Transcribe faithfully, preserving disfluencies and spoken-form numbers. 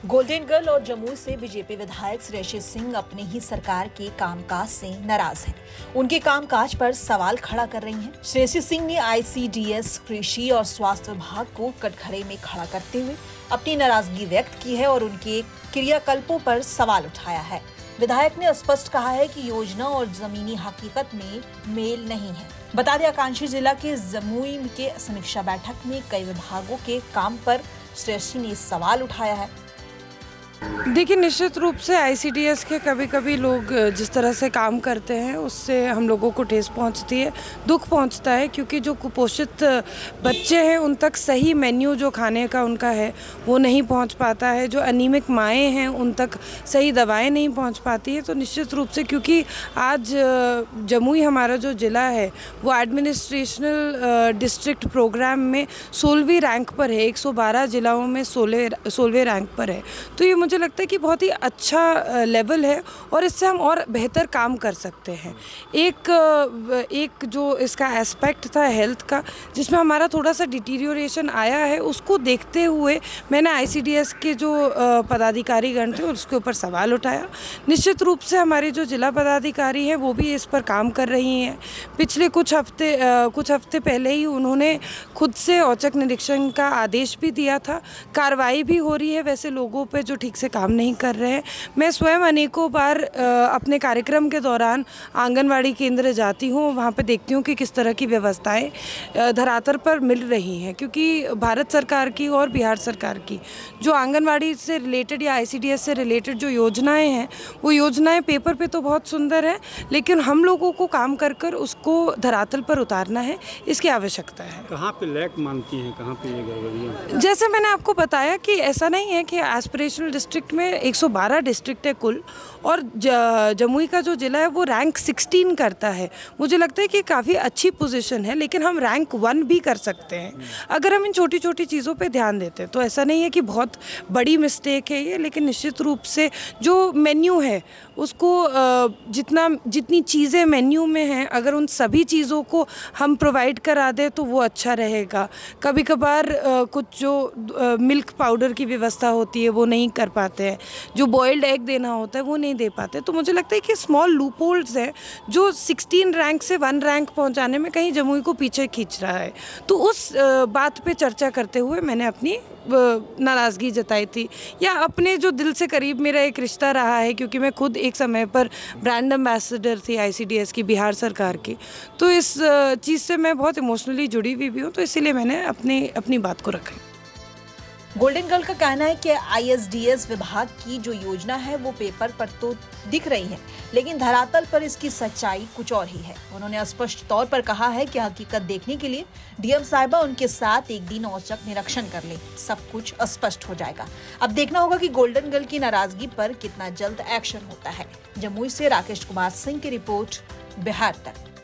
Golden girl और जमुई से BJP विधायक श्रेयसी सिंह अपने ही सरकार के कामकाज से नाराज हैं। उनके कामकाज पर सवाल खड़ा कर रही हैं। श्रेयसी सिंह ने आईसीडीएस, कृषि और स्वास्थ्य विभाग को कटघरे में खड़ा करते हुए अपनी नाराजगी व्यक्त की है और उनके क्रियाकल्पों पर सवाल उठाया है। विधायक ने स्पष्ट कहा है कि योजना और जमीनी हकीकत में मेल नहीं है। बता दें, आकांक्षी जिला के जमुई के समीक्षा बैठक में कई विभागों के काम पर श्रेयसी ने सवाल उठाया है। देखिए, निश्चित रूप से आईसीडीएस के कभी कभी लोग जिस तरह से काम करते हैं उससे हम लोगों को ठेस पहुंचती है, दुख पहुंचता है, क्योंकि जो कुपोषित बच्चे हैं उन तक सही मेन्यू जो खाने का उनका है वो नहीं पहुंच पाता है। जो अनीमिक माएँ हैं उन तक सही दवाएं नहीं पहुंच पाती है। तो निश्चित रूप से, क्योंकि आज जमुई हमारा जो ज़िला है वो एडमिनिस्ट्रेशनल डिस्ट्रिक्ट प्रोग्राम में सोलहवीं रैंक पर है, एक सौ बारह जिलाओं में सोलह सोलहवें रैंक पर है। तो ये मुझे लगता है कि बहुत ही अच्छा लेवल है और इससे हम और बेहतर काम कर सकते हैं। एक एक जो इसका एस्पेक्ट था हेल्थ का, जिसमें हमारा थोड़ा सा डिटीरियोरेशन आया है, उसको देखते हुए मैंने आईसीडीएस के जो पदाधिकारी गण थे उसके ऊपर सवाल उठाया। निश्चित रूप से हमारी जो जिला पदाधिकारी हैं वो भी इस पर काम कर रही हैं। पिछले कुछ हफ्ते कुछ हफ्ते पहले ही उन्होंने खुद से औचक निरीक्षण का आदेश भी दिया था। कार्रवाई भी हो रही है वैसे लोगों पे जो ठीक से काम नहीं कर रहे हैं। मैं स्वयं अनेकों बार अपने कार्यक्रम के दौरान आंगनवाड़ी केंद्र जाती हूँ, वहाँ पे देखती हूँ कि किस तरह की व्यवस्थाएं धरातल पर मिल रही हैं, क्योंकि भारत सरकार की और बिहार सरकार की जो आंगनवाड़ी से रिलेटेड या आईसीडीएस से रिलेटेड जो योजनाएं हैं वो योजनाएं पेपर पे तो बहुत सुंदर है, लेकिन हम लोगों को काम कर कर उसको धरातल पर उतारना है, इसकी आवश्यकता है। कहाँ पे लैक मानती हैं, कहाँ पे ये गड़बड़ियाँ? जैसे मैंने आपको बताया कि ऐसा नहीं है कि एस्पिरेशनल डिस्ट्रिक्ट में एक सौ बारह डिस्ट्रिक्ट है कुल, और जमुई का जो ज़िला है वो रैंक सोलह करता है। मुझे लगता है कि काफ़ी अच्छी पोजीशन है, लेकिन हम रैंक वन भी कर सकते हैं अगर हम इन छोटी छोटी चीज़ों पे ध्यान देते हैं। तो ऐसा नहीं है कि बहुत बड़ी मिस्टेक है ये, लेकिन निश्चित रूप से जो मेन्यू है उसको जितना जितनी चीज़ें मेन्यू में हैं, अगर उन सभी चीज़ों को हम प्रोवाइड करा दें तो वो अच्छा रहेगा। कभी कभार कुछ जो मिल्क पाउडर की व्यवस्था होती है वो नहीं कर पाते हैं, जो बॉइल्ड एग देना होता है वो नहीं दे पाते। तो मुझे लगता है कि स्मॉल लूप होल्ड्स हैं जो सोलह रैंक से वन रैंक पहुंचाने में कहीं जमुई को पीछे खींच रहा है। तो उस बात पे चर्चा करते हुए मैंने अपनी नाराज़गी जताई थी, या अपने जो दिल से करीब मेरा एक रिश्ता रहा है, क्योंकि मैं खुद एक समय पर ब्रांड एम्बेसडर थी आईसीडीएस की बिहार सरकार की। तो इस चीज़ से मैं बहुत इमोशनली जुड़ी हुई भी हूँ, तो इसीलिए मैंने अपनी अपनी बात को रखा। गोल्डन गर्ल का कहना है कि आईएसडीएस विभाग की जो योजना है वो पेपर पर तो दिख रही है, लेकिन धरातल पर इसकी सच्चाई कुछ और ही है। उन्होंने स्पष्ट तौर पर कहा है कि हकीकत देखने के लिए डीएम साहिबा उनके साथ एक दिन औचक निरीक्षण कर ले, सब कुछ स्पष्ट हो जाएगा। अब देखना होगा कि गोल्डन गर्ल की नाराजगी पर कितना जल्द एक्शन होता है। जमुई से राकेश कुमार सिंह की रिपोर्ट, बिहार तक।